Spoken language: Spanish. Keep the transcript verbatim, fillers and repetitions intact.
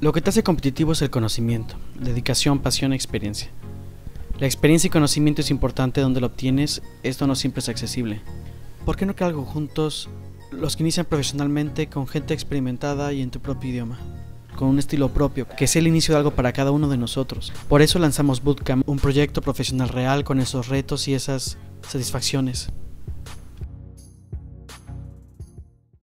Lo que te hace competitivo es el conocimiento, dedicación, pasión, experiencia. La experiencia y conocimiento es importante donde lo obtienes, esto no siempre es accesible. ¿Por qué no crear algo juntos, los que inician profesionalmente con gente experimentada y en tu propio idioma? Con un estilo propio, que sea el inicio de algo para cada uno de nosotros. Por eso lanzamos Bootcamp, un proyecto profesional real con esos retos y esas satisfacciones.